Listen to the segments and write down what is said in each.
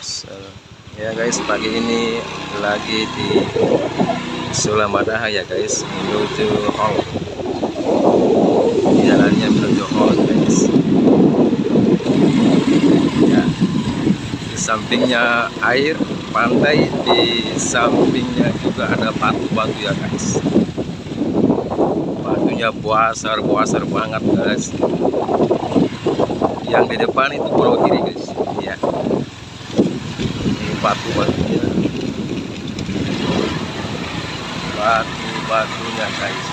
Ya guys, pagi ini lagi di Sulamadaha ya guys, menuju hall. Jalannya menuju hall guys. Ya, di sampingnya air pantai, di sampingnya juga ada batu-batu ya guys. Batunya buasar banget guys. Yang di depan itu pulau kiri guys. Ya. Batu-batunya guys.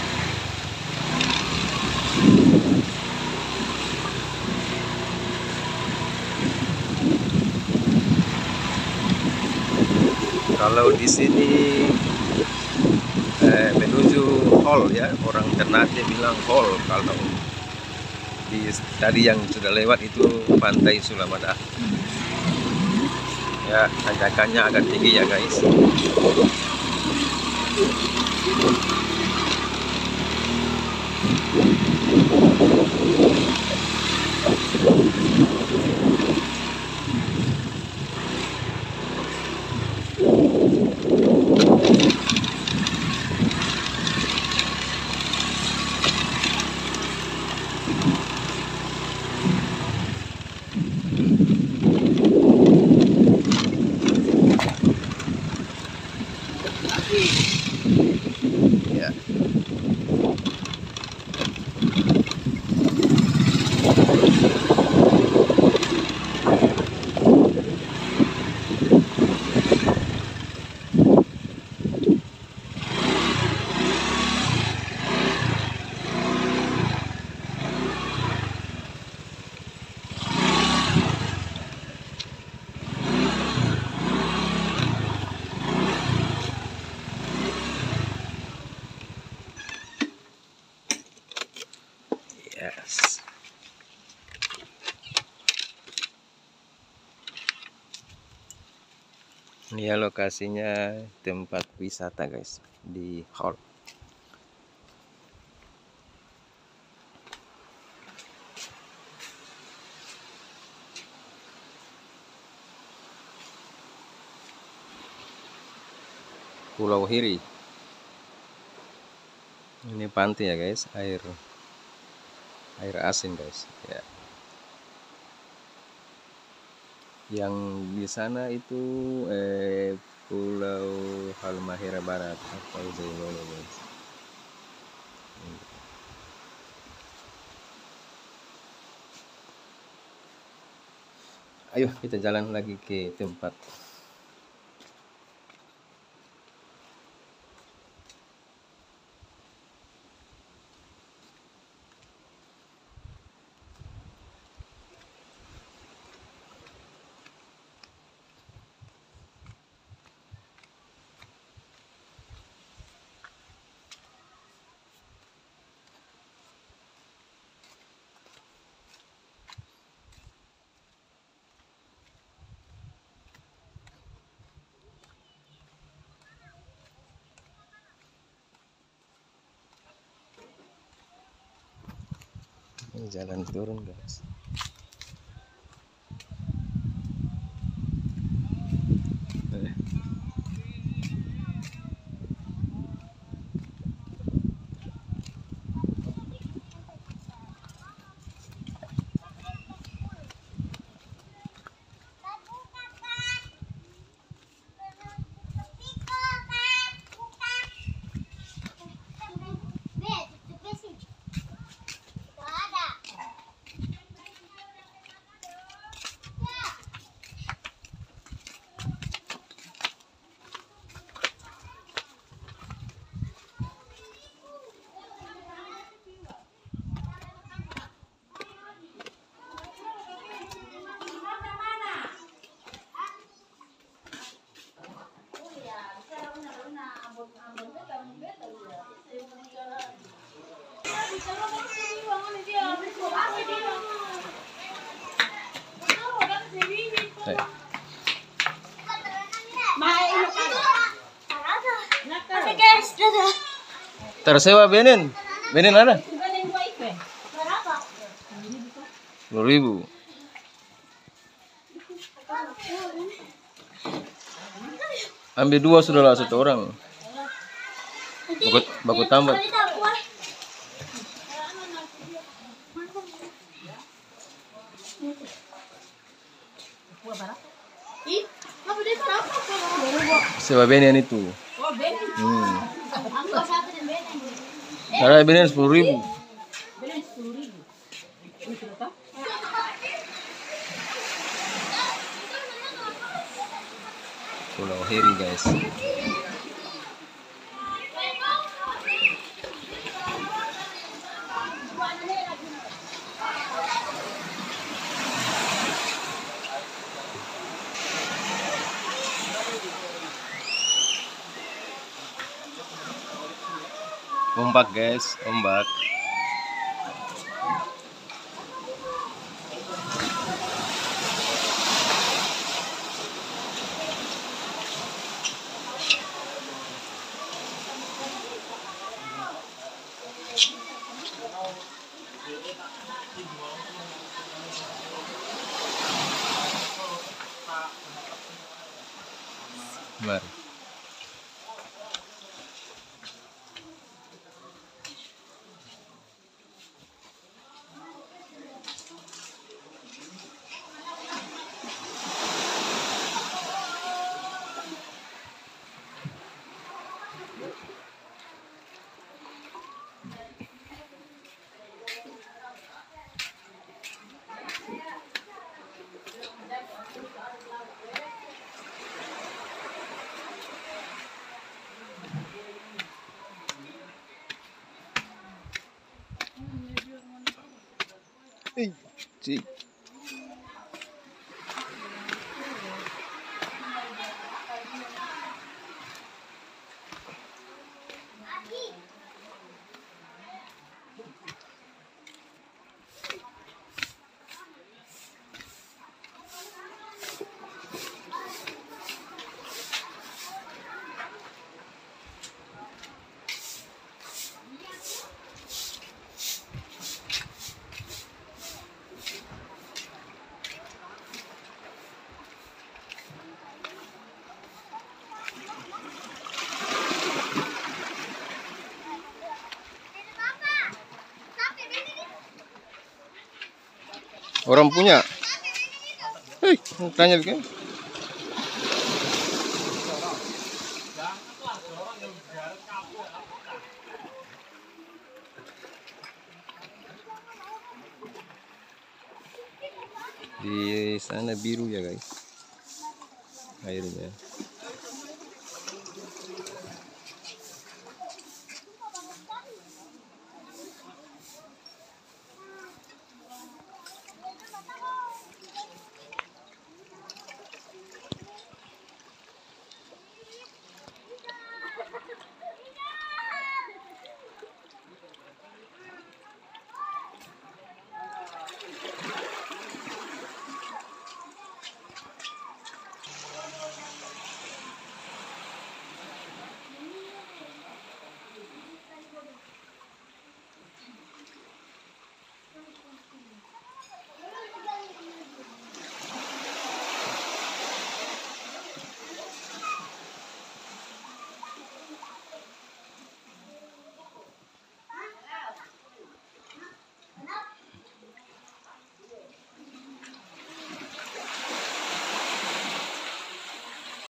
Kalau di sini menuju hall ya, orang Ternate bilang hall. Kalau tadi yang sudah lewat itu pantai Sulamadaha. Ya, tanjakannya agak tinggi ya guys. Ya. Yes. Ini ya lokasinya tempat wisata guys di hall. Pulau Hiri. Ini pantai ya guys, air asin guys ya. Yang di sana itu Pulau Halmahera Barat atau Jailolo guys. Ayo kita jalan lagi ke tempat. Ini jalan turun guys. Tersewa Benin ada 10.000. Ambil 2 sudahlah, 1 orang. Baku tambah. Sewa benian itu. Ada benian 10.000. Pulau Heri guys. Ombak guys, ombak. Mari. Cik. Orang punya. Hei, tanya kan? Di sana biru ya guys airnya.